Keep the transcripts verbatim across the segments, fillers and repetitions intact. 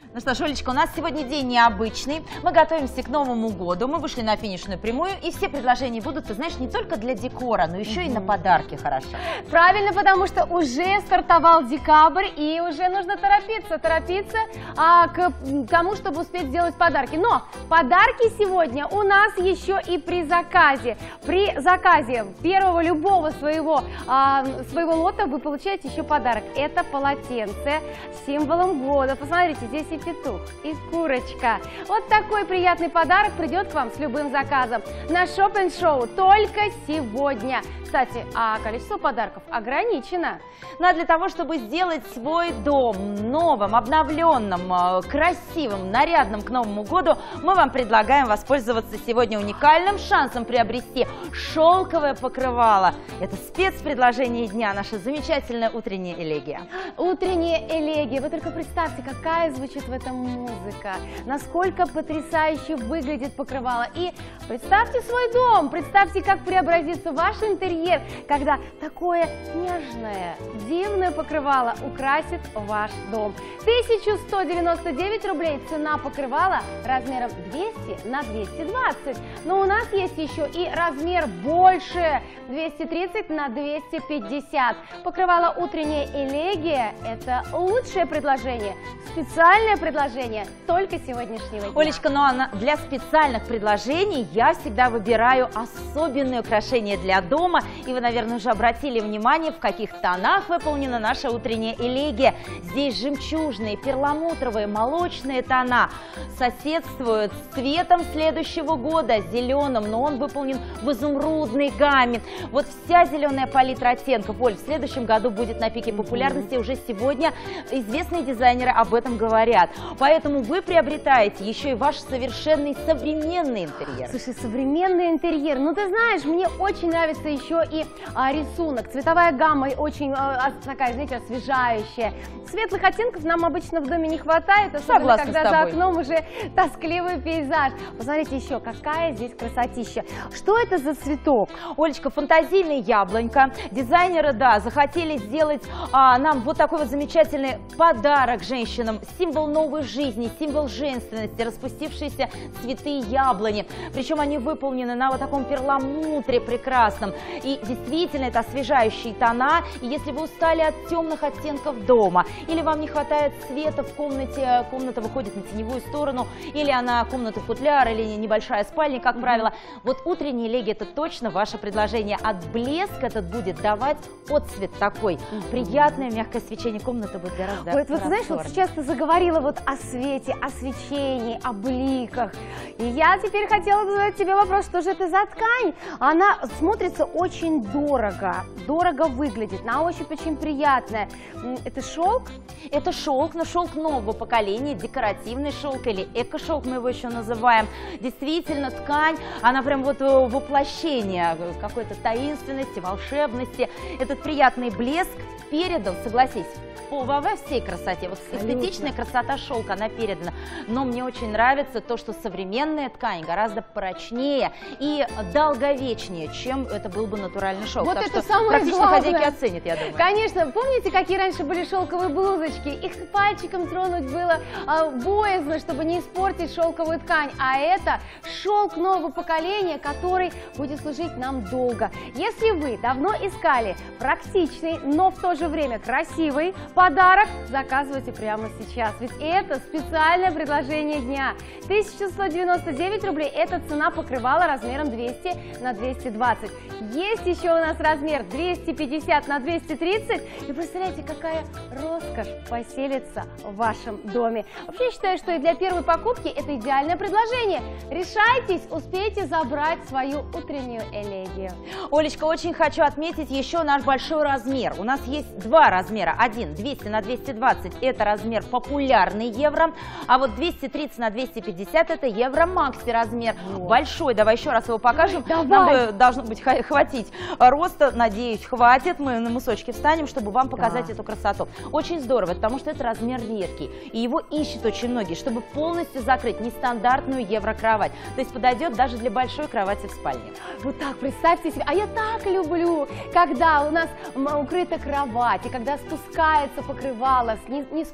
Ну что ж, Олечка, у нас сегодня день необычный. Мы готовимся к Новому году. Мы вышли на финишную прямую, и все предложения будут, ты знаешь, не только для декора, но еще и на подарки хорошо. Правильно, потому что уже стартовал декабрь, и уже нужно торопиться, торопиться а, к тому, чтобы успеть сделать подарки. Но подарки сегодня у нас еще и при заказе. При заказе первого любого своего, а, своего лота вы получаете еще подарок. Это полотенце с символом года. Посмотрите, здесь и петух, и курочка. Вот такой приятный подарок придет к вам с любым заказом. На Shop and Show только сегодня. Кстати, а количество подарков ограничено. Ну а для того, чтобы сделать свой дом новым, обновленным, красивым, нарядным к Новому году, мы вам предлагаем воспользоваться сегодня уникальным шансом приобрести шелковое покрывало. Это спецпредложение дня, наша замечательная утренняя элегия. Утренняя элегия. Вы только представьте, какая звучит в этом музыка, насколько потрясающе выглядит покрывало. И представьте свой дом, представьте, как преобразится ваш интерьер, когда такое нежное, дивное покрывало украсит ваш дом. тысяча сто девяносто девять рублей цена покрывала размером двести на двести двадцать. Но у нас есть еще и размер больше, двести тридцать на двести пятьдесят. Покрывало утренняя элегия – это лучшее предложение, специальное предложение только сегодняшнего дня. Олечка, ну а для специальных предложений я всегда выбираю особенные украшения для дома. И вы, наверное, уже обратили внимание, в каких тонах выполнена наша утренняя элегия. Здесь жемчужные, перламутровые, молочные тона соседствуют с цветом следующего года, зеленым, но он выполнен в изумрудной гамме. Вот вся зеленая палитра оттенков, Оль, в следующем году будет на пике популярности. Уже сегодня известные дизайнеры об этом говорят. Поэтому вы приобретаете еще и ваш совершенный современный интерьер. Слушай, современный интерьер. Ну, ты знаешь, мне очень нравится еще и а, рисунок. Цветовая гамма очень а, такая, знаете, освежающая. Светлых оттенков нам обычно в доме не хватает, особенно Согласна когда за окном уже тоскливый пейзаж. Посмотрите еще, какая здесь красотища. Что это за цветок? Олечка, фантазийная яблонька. Дизайнеры, да, захотели сделать а, нам вот такой вот замечательный подарок женщинам. Символ новой жизни, символ женственности, распустившиеся цветы яблони. Причем они выполнены на вот таком перламутре прекрасном. И действительно, это освежающие тона. И если вы устали от темных оттенков дома, или вам не хватает света в комнате, комната выходит на теневую сторону, или она комната-футляр, или небольшая спальня, как правило, вот утренняя элегия – это точно ваше предложение. От блеск этот будет давать отцвет такой. Приятное, мягкое свечение комнаты будет гораздо. Ой, вот знаешь, вот сейчас ты заговорила вот о свете, о свечении, о бликах. И я теперь хотела задать тебе вопрос, что же это за ткань? Она смотрится очень дорого, дорого выглядит, на ощупь очень приятная. Это шелк? Это шелк, но шелк нового поколения, декоративный шелк или эко-шелк мы его еще называем. Действительно, ткань, она прям вот воплощение какой-то таинственности, волшебности. Этот приятный блеск передан, согласись, во всей красоте. Вот эстетичная красота шелка, она передана. Но мне очень нравится то, что современная ткань гораздо прочнее и долговечнее, чем это был бы натуральный шелк. Вот так это что самое практично главное. хозяйки оценят, я думаю. Конечно. Помните, какие раньше были шелковые блузочки? Их пальчиком тронуть было а, боязно, чтобы не испортить шелковую ткань. А это шелк нового поколения, который будет служить нам долго. Если вы давно искали практичный, но в то же время красивый подарок, заказывайте прямо сейчас, ведь это специальное предложение дня. тысяча сто девяносто девять рублей – это цена покрывала размером двести на двести двадцать. Есть еще у нас размер двести пятьдесят на двести тридцать. И представляете, какая роскошь поселится в вашем доме. Вообще, я считаю, что и для первой покупки это идеальное предложение. Решайтесь, успейте забрать свою утреннюю элегию. Олечка, очень хочу отметить еще наш большой размер. У нас есть два размера. Один двести на двести двадцать – это размер популярный евро, а вот двести тридцать на двести пятьдесят – это евро макси размер. Вот. Большой, давай еще раз его покажем. Давай. Нам должно быть хватить роста, надеюсь, хватит. Мы на мысочке встанем, чтобы вам показать да. эту красоту. Очень здорово, потому что это размер редкий, и его ищут очень многие, чтобы полностью закрыть нестандартную еврокровать. То есть подойдет даже для большой кровати в спальне. Вот так, представьте себе. А я так люблю, когда у нас укрыта кровать, и когда спускается покрывало, не, не спадает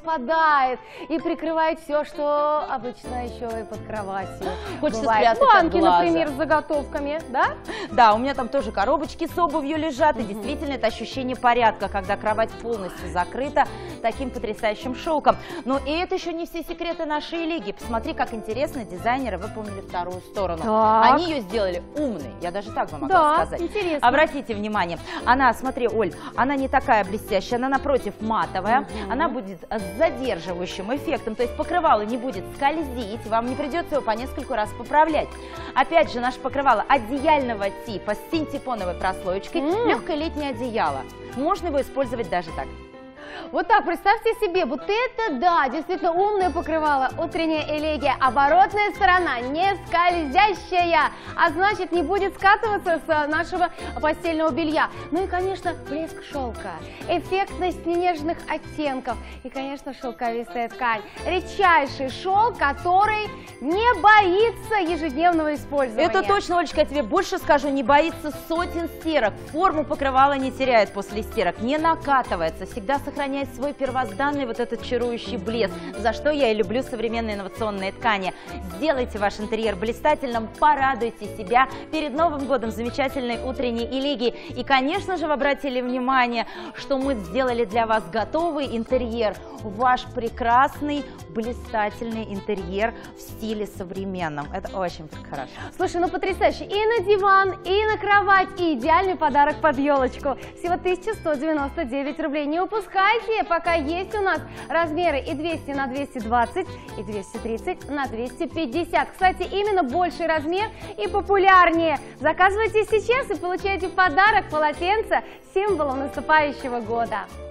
прикрывает. И прикрывает все, что обычно еще и под кроватью. Хочется бывает. спрятать от Банки, глаза. например, с заготовками, да? Да, у меня там тоже коробочки с обувью лежат, и действительно это ощущение порядка, когда кровать полностью закрыта таким потрясающим шелком. Но и это еще не все секреты нашей лиги. Посмотри, как интересно дизайнеры выполнили вторую сторону. Так. Они ее сделали умной, я даже так бы могла Да, сказать. интересно. Обратите внимание, она, смотри, Оль, она не такая блестящая, она напротив матовая, Мгм. она будет с задерживающим эффектом, то есть покрывало не будет скользить, вам не придется его по нескольку раз поправлять. Опять же, наше покрывало одеяльного типа с синтепоновой прослоечкой, М. легкое летнее одеяло. Можно его использовать даже так. Вот так, представьте себе, вот это да, действительно умное покрывало, утренняя элегия, оборотная сторона, не скользящая, а значит не будет скатываться с нашего постельного белья. Ну и, конечно, блеск шелка, эффектность нежных оттенков и, конечно, шелковистая ткань. Редчайший шелк, который не боится ежедневного использования. Это точно, Олечка, я тебе больше скажу, не боится сотен стирок, форму покрывала не теряет после стирок, не накатывается, всегда сохраняет свой первозданный вот этот чарующий блеск, за что я и люблю современные инновационные ткани. Сделайте ваш интерьер блистательным, порадуйте себя перед Новым годом замечательной утренней элегии. И, конечно же, вы обратили внимание, что мы сделали для вас готовый интерьер, ваш прекрасный, блистательный интерьер в стиле современном. Это очень хорошо. Слушай, ну потрясающе. И на диван, и на кровать, и идеальный подарок под елочку. Всего тысяча сто девяносто девять рублей. Не упускайте, пока есть у нас размеры и двести на двести двадцать, и двести тридцать на двести пятьдесят. Кстати, именно больший размер и популярнее. Заказывайте сейчас и получайте в подарок полотенце с символом наступающего года.